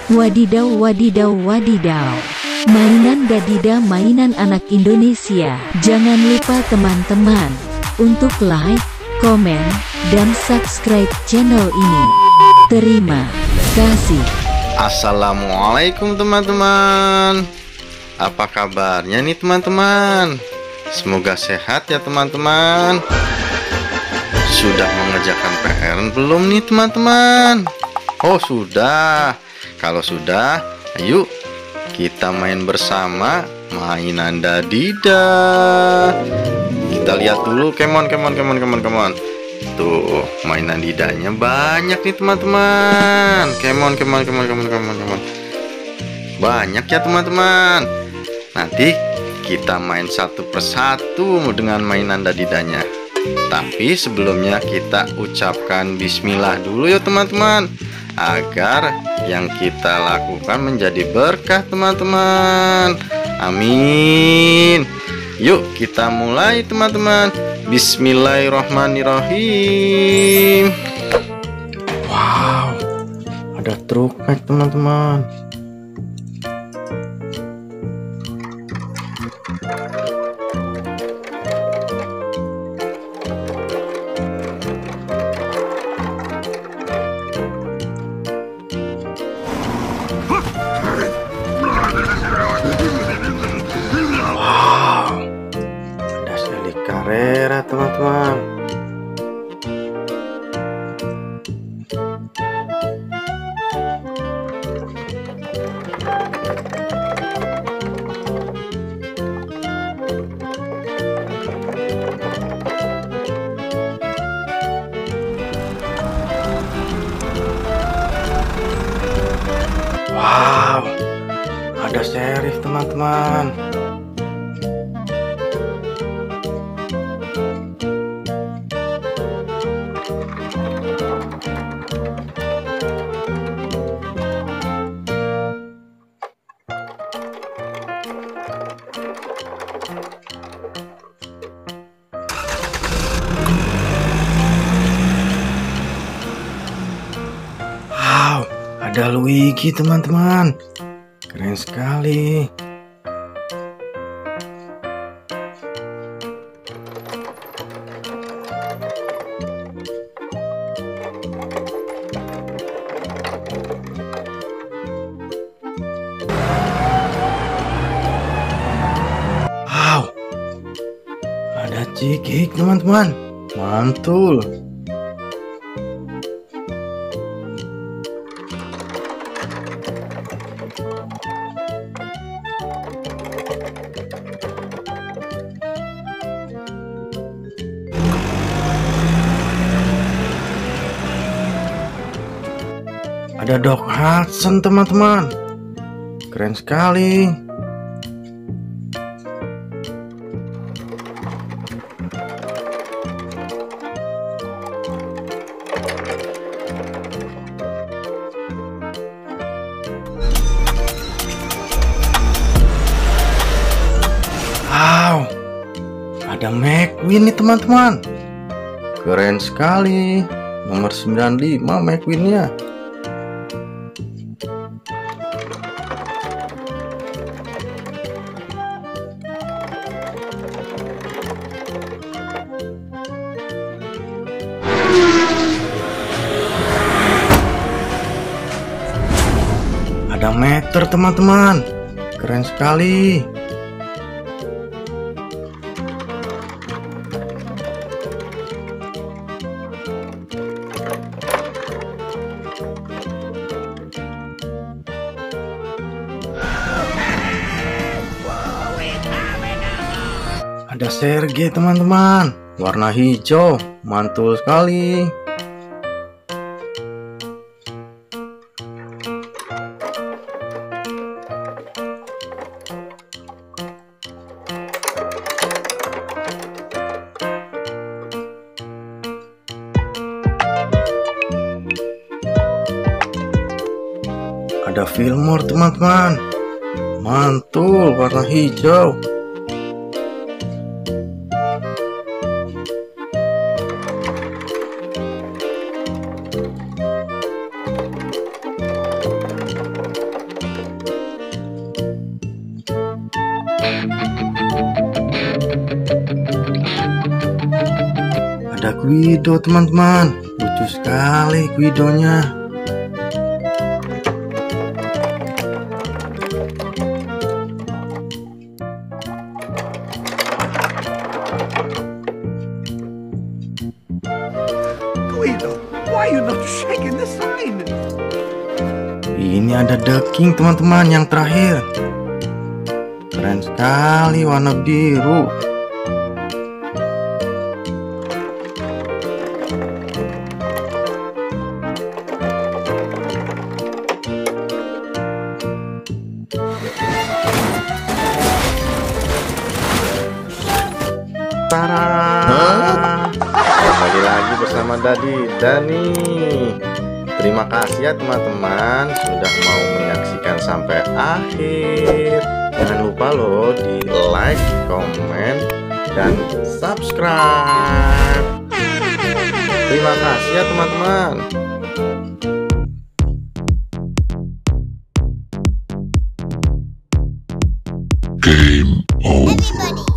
Wadidaw, wadidaw, wadidaw. Mainan Dadida, mainan anak Indonesia. Jangan lupa teman-teman untuk like, komen, dan subscribe channel ini. Terima kasih. Assalamualaikum teman-teman. Apa kabarnya nih teman-teman? Semoga sehat ya teman-teman. Sudah mengerjakan PR belum nih teman-teman? Oh sudah. Kalau sudah, ayo kita main bersama mainan Dadida. Kita lihat dulu, kemon. Tuh, mainan didanya banyak nih teman-teman. Kemon. Banyak ya teman-teman. Nanti kita main satu persatu dengan mainan Dadidanya. Tapi sebelumnya kita ucapkan bismillah dulu ya teman-teman, agar yang kita lakukan menjadi berkah teman-teman. Amin. Yuk kita mulai teman-teman. Bismillahirrahmanirrahim. Wow, ada truk naik teman-teman. Carrera teman-teman. Wow, ada serif teman-teman. Ada Luigi teman-teman, keren sekali. Wow, ada Cikik teman-teman, mantul. Ada Doc Hudson teman-teman, keren sekali. Wow, ada McQueen nih teman-teman, keren sekali. Nomor 95 McQueen-nya. Ada meter teman-teman, keren sekali. Ada Sergei teman-teman, warna hijau, mantul sekali. Ada Fillmore teman-teman, mantul warna hijau. ada Guido teman-teman. Lucu sekali Guidonya. Guido, why are you not shaking the sign? Ini ada The King teman-teman yang terakhir. Keren sekali warna biru. Tara, kembali lagi bersama Dani. Terima kasih ya teman-teman sudah mau menyaksikan sampai akhir. Jangan lupa loh di like, komen, dan subscribe. Terima kasih ya teman-teman. Game over.